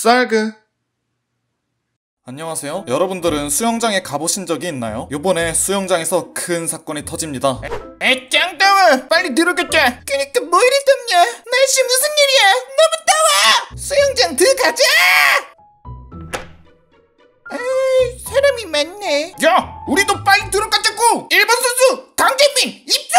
쌀그 안녕하세요. 여러분들은 수영장에 가보신 적이 있나요? 요번에 수영장에서 큰 사건이 터집니다. 짱 더워. 빨리 들어가자. 그니까 뭐 이리 덥냐. 날씨 무슨 일이야. 너무 더워. 수영장 들어가자. 아이, 사람이 많네. 야, 우리도 빨리 들어가자고. 1번 선수 강재민 입수.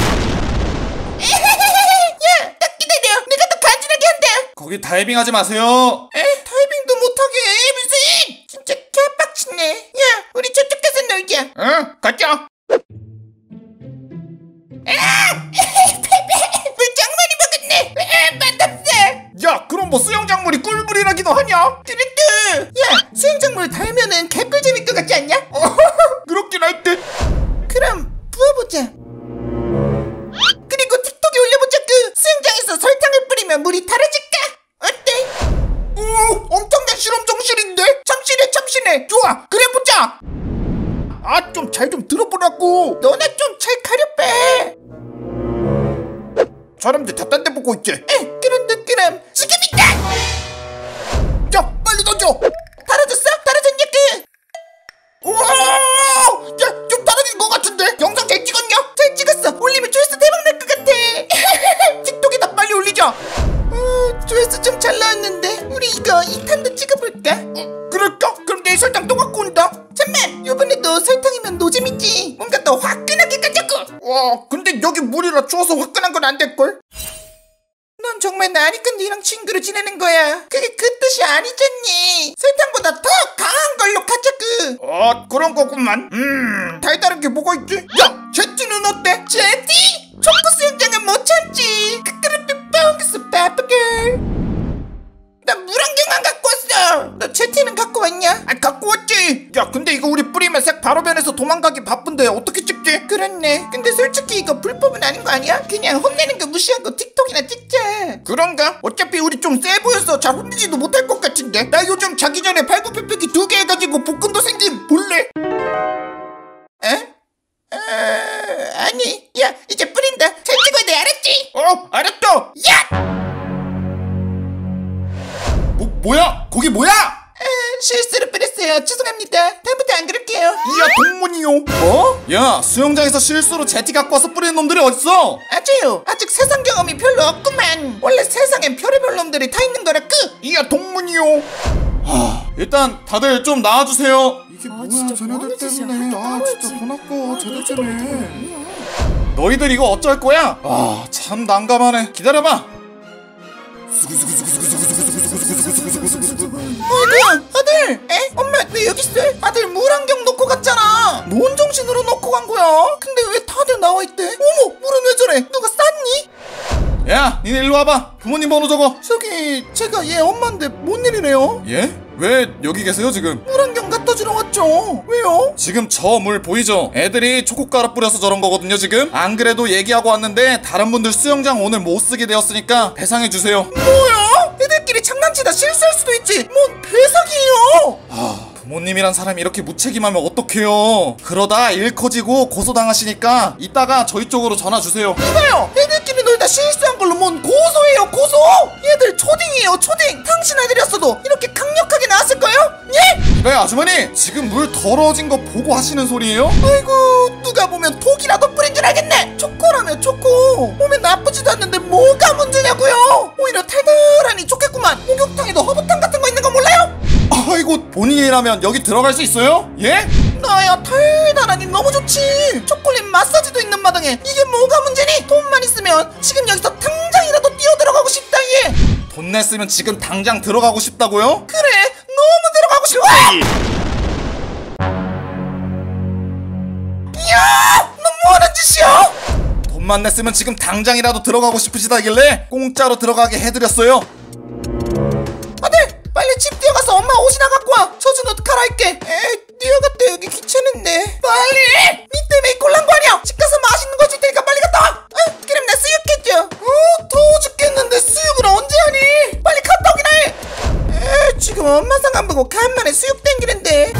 야, 딱 기다려. 내가 더 간지나게 한다. 거기 다이빙 하지 마세요. 다이빙도 못하게 무슨. 진짜 개빡치네. 야, 우리 저쪽 가서 놀자. 응, 가자. 물장 많이 먹었네. 맛없어. 야, 그럼 뭐 수영장물이 꿀물이라기도 하냐? 뚜루뚜. 야, 수영장물 달면은 개꿀잼일 것 같지 않냐? 그렇긴 할 듯. 그럼 부어보자. 그리고 틱톡에 올려보자구. 수영장에서 설탕을 뿌리면 물이 달아질까? 어때? 오, 엄청난 실험 정신인데? 참신해. 좋아, 그래 보자. 아, 좀 잘 좀 들어보라고. 너나 좀 잘 가려빼. 사람들 다 딴 데 보고 있지. 그럼 지금이다. 야, 빨리 던져. 달아졌어? 달아졌냐구? 우와, 야, 좀 떨어진 것 같은데? 영상 잘 찍었냐? 잘 찍었어. 올리면 조회수 대박 날 것 같아. 틱톡에다 빨리 올리자. 조회수 좀 잘 나왔는데 우리 이거 2탄도 찍어볼까? 그럴까? 그럼 내일 설탕 또 갖고 온다. 잠만, 요번에도 설탕이면 노잼이지. 뭔가 더 화끈하게 가자고. 와, 근데 여기 물이라 추워서 화끈한 건 안 될걸? 넌 정말 나니까 니랑 친구로 지내는 거야. 그게 그 뜻이 아니잖니. 설탕보다 더 강한 걸로 가자고. 그런 거구만. 달달한 게 뭐가 있지? 야, 제티는 어때? 제티? 초코 수영장은 못 참지. 크크르피뻥스 페퍼걸. 나 물안경만 갖고 왔어. 너 제티는 갖고 왔냐? 갖고 왔지. 야, 근데 이거 우리 뿌리면 색 바로 변해서 도망가기 바쁜데 어떻게 찍지? 그렇네. 근데 솔직히 이거 불법은 아닌 거 아니야? 그냥 혼내는 거 무시하고 틱톡이나 찍자. 그런가? 어차피 우리 좀 세 보여서 잘 혼내지도 못할 것 같은데. 나 요즘 자기 전에 팔굽혀펴기 2개 해가지고 복근도 생김. 볼래? 아니. 야, 이제 뿌린다. 잘 찍어야 돼. 알았지? 알았어. 야! 뭐야? 거기 뭐야? 실수로 뿌렸어요. 죄송합니다. 다음부터 안 그럴게요. 이야, 동문이요. 야, 수영장에서 실수로 제티 갖고 와서 뿌리는 놈들이 어딨어? 아재요. 아직 세상 경험이 별로 없구만. 원래 세상엔 별의별 놈들이 다 있는 거라끄. 이야, 동문이요. 일단 다들 좀 나와주세요. 이게 뭐야, 진짜 쟤네들 뭐하는 짓이야. 때문에. 진짜 돈 아까워, 쟤들 때문에. 너희들 이거 어쩔 거야? 참 난감하네. 기다려봐. 어이구야, 아들. 엄마 왜 여기 있어? 아들 물안경 놓고 갔잖아. 뭔 정신으로 놓고 간 거야? 근데 왜 다들 나와 있대? 어머, 물은 왜 저래? 누가 쌌니? 야, 니네 일로 와봐. 부모님 번호 적어. 저기 제가 얘 엄마인데 뭔 일이래요? 예? 왜 여기 계세요 지금? 물안경 갖다 주러 왔죠. 왜요? 지금 저 물 보이죠? 애들이 초코가루 뿌려서 저런 거거든요 지금. 안 그래도 얘기하고 왔는데 다른 분들 수영장 오늘 못 쓰게 되었으니까 배상해주세요. 뭐야? 애들끼리 장난치다 실수할 수도 있지. 뭔 배상이에요? 부모님이란 사람이 이렇게 무책임하면 어떡해요. 그러다 일 커지고 고소당하시니까 이따가 저희 쪽으로 전화 주세요. 이봐요, 애들끼리 놀다 실수한 걸로 뭔 고소해요, 고소. 얘들 초딩이에요, 초딩. 당신 아들이었어도 이렇게 강력하게 나왔을까요? 예? 네, 아주머니, 지금 물 더러워진 거 보고 하시는 소리예요? 아이고, 누가 보면 독이라도 뿌린 줄 알겠네. 초코라며 초코. 몸에 나쁘지도 않는데 뭐가 문제냐고요. 오히려 달달하니 좋겠구만. 목욕탕에도 허브탕 같은 거 있는 거 몰라요? 아이고, 본인이라면 여기 들어갈 수 있어요? 예? 나야 달달하니 너무 좋지. 초콜릿 마사지도 있는 마당에 이게 뭐가 문제니? 돈만 있으면 지금 여기서 당장이라도 뛰어들어가고 싶다. 얘 돈 냈으면 지금 당장 들어가고 싶다고요? 그래, 너무 들어가고 싶어. 야, 너 뭐하는 짓이야? 돈만 냈으면 지금 당장이라도 들어가고 싶으시다길래 공짜로 들어가게 해드렸어요. 아들, 빨리 집 뛰어가서 엄마 옷이나 갖고 와. 젖은 옷 갈아입게. 뛰어갔다, 여기 귀찮은데. 빨리. 니 때문에 꼴난 거 아니야. 집 가서 맛있는 거 줄 테니까 빨리 갔다 와. 그럼 나 수육해줘. 더워 죽겠는데 수육을 언제 하니? 빨리 갔다 오기나 해. 지금 엄마 상 안 보고 간만에 수육 땡기는데.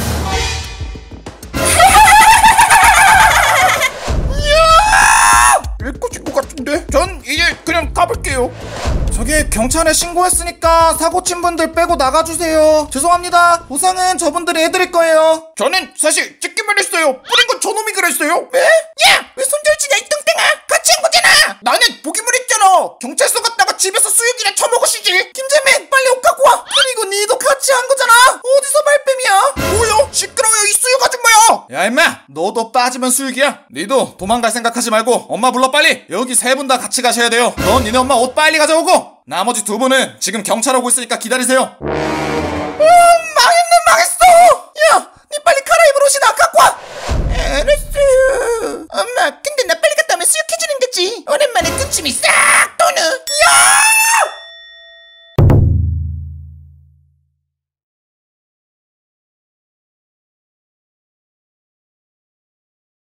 이야, 읽고질 것 같은데? 전 이제 그냥 가볼게요. 저기 경찰에 신고했으니까 사고 친 분들 빼고 나가주세요. 죄송합니다. 보상은 저분들이 해드릴 거예요. 저는 사실 찍기만 했어요. 뿌린 건 저놈이 그랬어요. 왜? 야! 왜 손절치냐 이 뚱땡아! 같이 한 거잖아! 나는 보기만 했잖아. 경찰서 갔다가 집에서 수육이나 처먹으시지. 김재민 빨리 옷 갖고 와. 그리고 니도 같이 한 거잖아. 어디서 말뱀이야? 뭐야? 시끄러워요 이 수육 아줌마야. 야 임마, 너도 빠지면 수육이야. 니도 도망갈 생각하지 말고 엄마 불러 빨리. 여기 세 분 다 같이 가셔야 돼요. 넌 니네 엄마 옷 빨리 가져오고 나머지 두 분은 지금 경찰 오고 있으니까 기다리세요. 망했어. 야, 니 빨리 갈아입을 옷이나 갖고 와. 알았어요. 엄마, 근데 나 빨리 갔다 오면 수육해주는 거지. 오랜만에 군침이 싹 도는. 야!